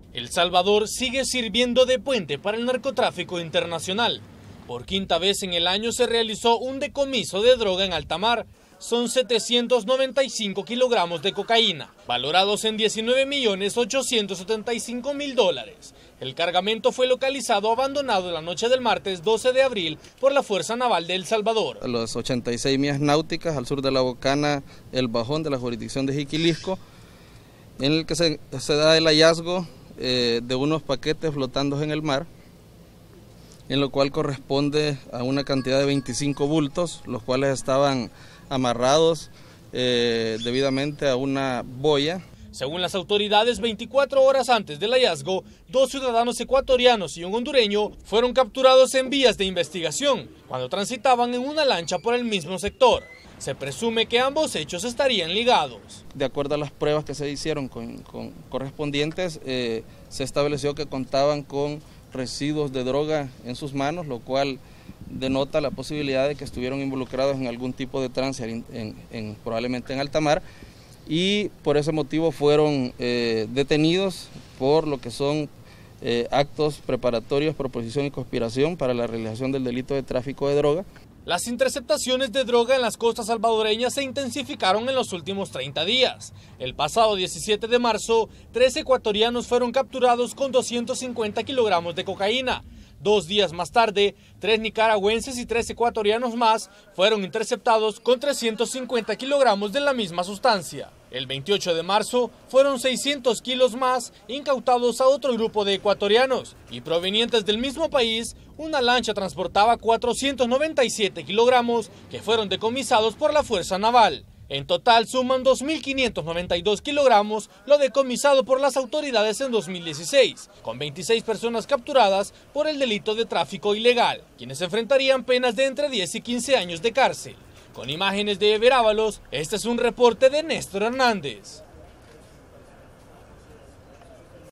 El Salvador sigue sirviendo de puente para el narcotráfico internacional. Por quinta vez en el año se realizó un decomiso de droga en alta mar. Son 795 kilogramos de cocaína, valorados en $19.875.000. El cargamento fue localizado abandonado la noche del martes 12 de abril por la Fuerza Naval de El Salvador. A las 86 millas náuticas al sur de la Bocana, El Bajón, de la jurisdicción de Jiquilisco, en el que se da el hallazgo de unos paquetes flotando en el mar, en lo cual corresponde a una cantidad de 25 bultos, los cuales estaban amarrados debidamente a una boya. Según las autoridades, 24 horas antes del hallazgo, 2 ciudadanos ecuatorianos y un hondureño fueron capturados en vías de investigación cuando transitaban en una lancha por el mismo sector. Se presume que ambos hechos estarían ligados. De acuerdo a las pruebas que se hicieron correspondientes, se estableció que contaban con residuos de droga en sus manos, lo cual denota la posibilidad de que estuvieron involucrados en algún tipo de trance, probablemente en alta mar, y por ese motivo fueron detenidos por lo que son actos preparatorios, proposición y conspiración para la realización del delito de tráfico de droga. Las interceptaciones de droga en las costas salvadoreñas se intensificaron en los últimos 30 días. El pasado 17 de marzo, 3 ecuatorianos fueron capturados con 250 kilogramos de cocaína. 2 días más tarde, 3 nicaragüenses y 3 ecuatorianos más fueron interceptados con 350 kilogramos de la misma sustancia. El 28 de marzo fueron 600 kilos más incautados a otro grupo de ecuatorianos, y provenientes del mismo país, una lancha transportaba 497 kilogramos que fueron decomisados por la Fuerza Naval. En total suman 2.592 kilogramos lo decomisado por las autoridades en 2016, con 26 personas capturadas por el delito de tráfico ilegal, quienes enfrentarían penas de entre 10 y 15 años de cárcel. Con imágenes de Ever Ábalos, este es un reporte de Néstor Hernández.